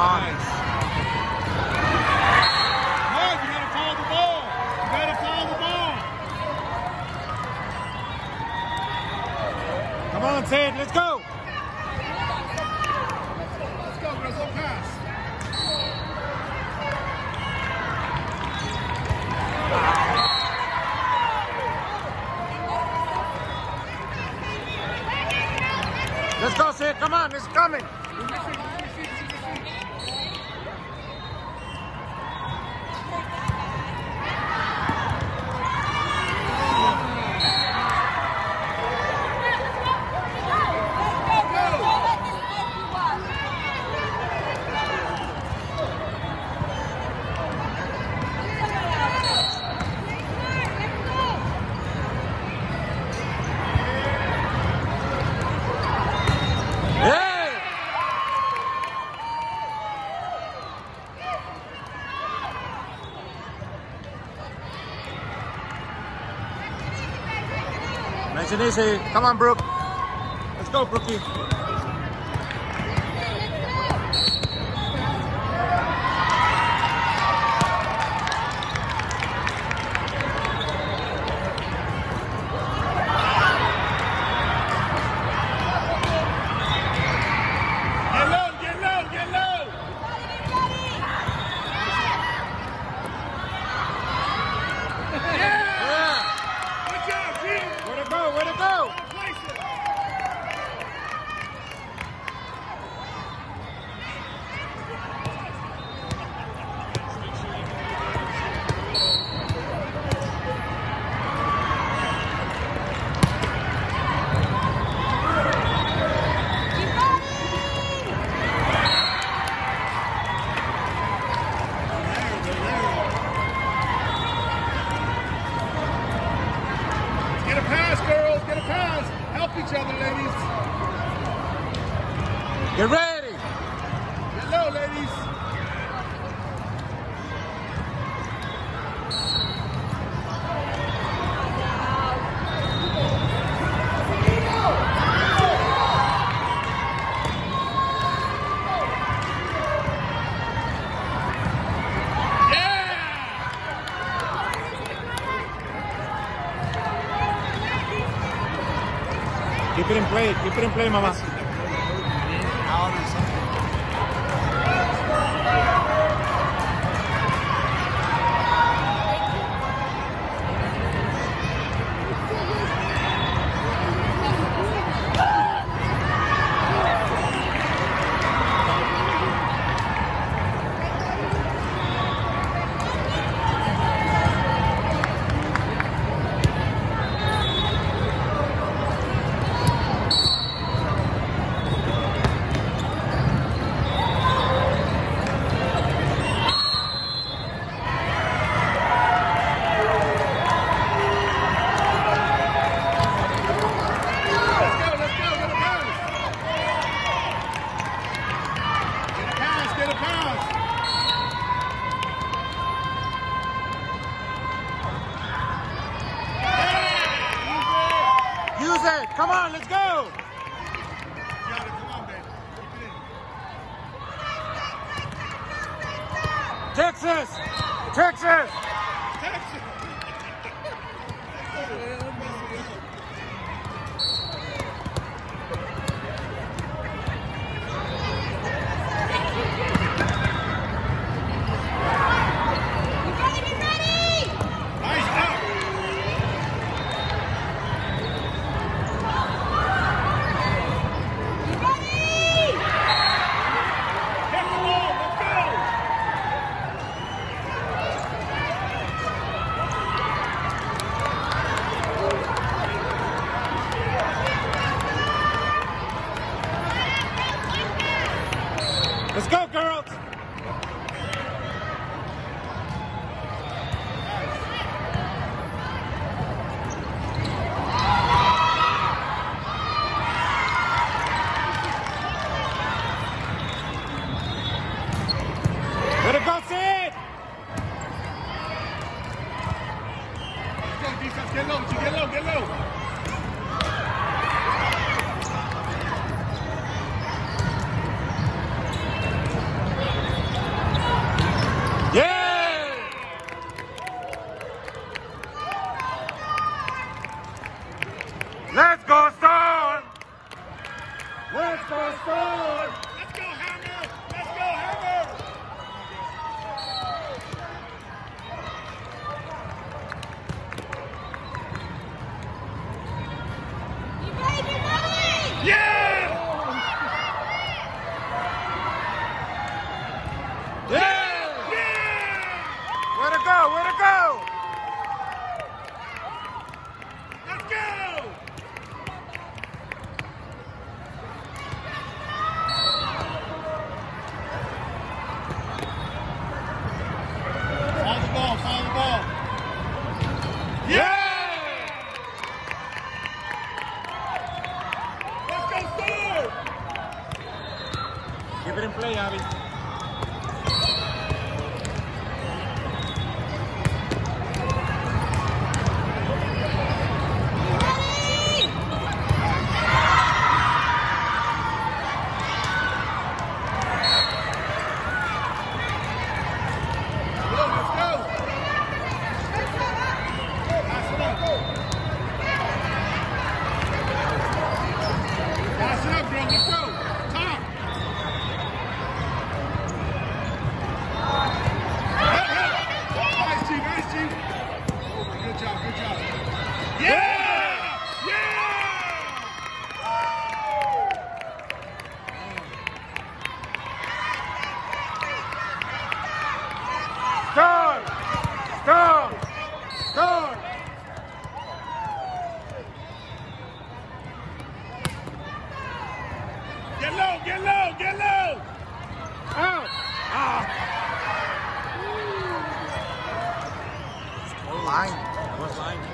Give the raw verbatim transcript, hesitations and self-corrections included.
on. Nice. No, you gotta follow the ball. You gotta follow the ball. Come on, Sid, let's go. Let's go, girls. Go pass. Let's go, Sid. Come on, it's coming. Nice and easy. Come on, Brooke. Let's go, Brookie. Each other, ladies. Get ready. Get low, ladies. Keep it in play. Keep it in play, Mama. Come on, let's go! Texas! Texas! Texas! Let's go, Stone! Let's go, Stone! Let's go, Hammer! Let's go, Hammer! Yeah! Yeah! Yeah! Way to go, way to go! Let's go! Follow the ball, follow the ball. Yeah! Let's go, Stone! Keep it in play, Abby. Pass it up, girl. Let's go. Tom. Hey, hey. Nice, Chief. Nice, Chief. Good job. Good job. Yeah! Yeah! Stone! Stone! Stone! Get low. Get low. Get low. Out! Ah! Line. What line?